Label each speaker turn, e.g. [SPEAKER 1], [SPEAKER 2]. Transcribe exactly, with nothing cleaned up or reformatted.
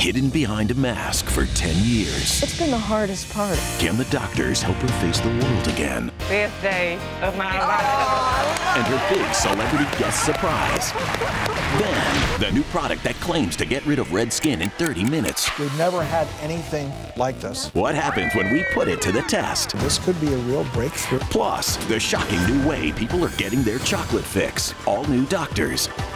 [SPEAKER 1] hidden behind a mask for ten years.
[SPEAKER 2] It's been the hardest part.
[SPEAKER 1] Can the doctors help her face the world again?
[SPEAKER 3] Best day of my life.
[SPEAKER 1] And her big celebrity guest surprise. Then, the new product that claims to get rid of red skin in thirty minutes.
[SPEAKER 4] We've never had anything like this.
[SPEAKER 1] What happens when we put it to the test?
[SPEAKER 4] This could be a real breakthrough.
[SPEAKER 1] Plus, the shocking new way people are getting their chocolate fix. All new doctors.